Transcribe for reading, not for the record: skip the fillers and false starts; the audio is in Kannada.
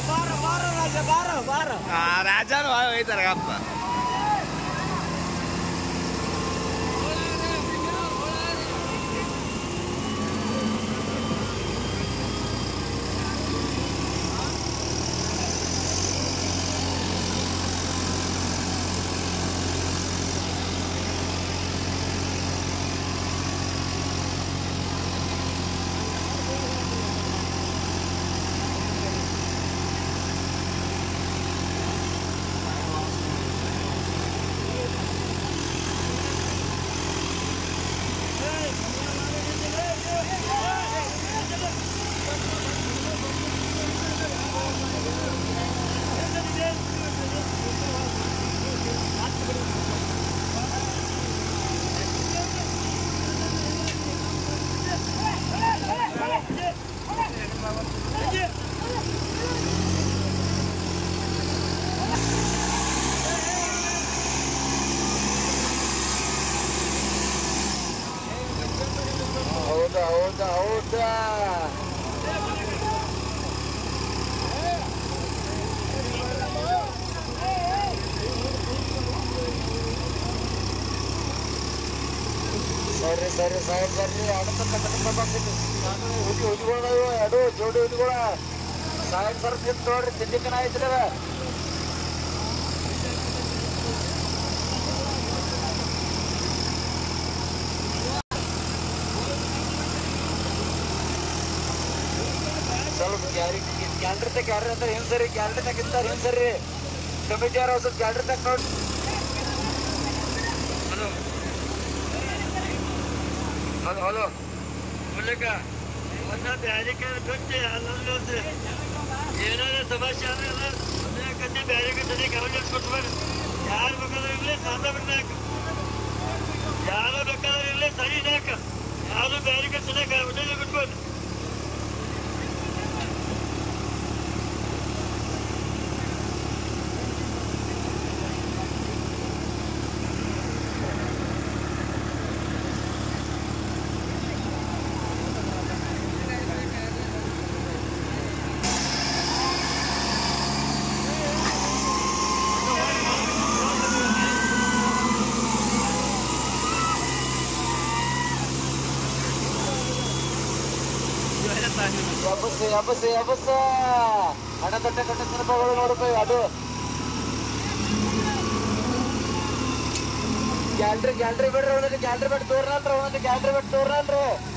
ರಾಜಾನು ಹೋಯ್ತಾರೆ ಅಪ್ಪ. ಹೌದಾ ಸರಿ ಅಡತ ಹುಡುಗಳು ಎರಡು ಜೋಡಿ ಹುಡುಗಳ ಸಾಯಂ ಸರ್ ತಿಂದು ನೋಡ್ರಿ ತಿಂಡಿಕನ ಐತ್ರಿ. ಸ್ವಲ್ಪ ಗ್ಯಾಲರಿ ಅಂತ ಏನ್ ಸರಿ ಗ್ಯಾಲರಿ ತಗಿಂತಾರೆ ಏನ್ ಸರಿ ಕಮಿಟಿ ಯಾರು ಸ್ವಲ್ಪ ಗ್ಯಾಲರಿ ತಗ ನೋಡಿ. ಹಲೋ ಮೂಲಕ ಒಂದ ಬ್ಯಾರಿಕೆ ಬಿಟ್ಟು ಅಲ್ಲೊಂದು ಏನಾದ್ರು ಸಮಸ್ಯೆ ಆದ್ರೆ ಕತೆ ಬ್ಯಾರಿಕೆ ಜೊತೆ ಗವರ್ನೆನ್ಸ್ ಕೊಟ್ಬಿಡ್ರಿ. ಯಾರು ಬೇಕಾದ್ರೂ ಇರಲಿ ಸಾಲ ಬಿಡ್ನಾಕ, ಯಾರು ಬೇಕಾದ್ರೂ ಇರಲಿ ಸರಿನಾಕ, ಯಾರು ಬ್ಯಾರಿಕೆ ಚೆನ್ನಾಗಿ ಹೊಟ್ಟೆಗೆ ಬಿಟ್ಬಿಡ್ರಿ. ಎಬ್ಬಸ ಹಣ ತೊಟ್ಟೆ ರೂಪಾಯಿಗಳು ₹100 ಅದು ಗ್ಯಾಲ್ರಿ ಬಿಡ್ರಿ. ಗ್ಯಾಲ್ರಿ ಬಿಟ್ಟು ತೋರ್ನಲ್ರಿ, ಗ್ಯಾಲ್ರಿ ಬಿಟ್ಟು ತೋರ್ನಲ್ರಿ.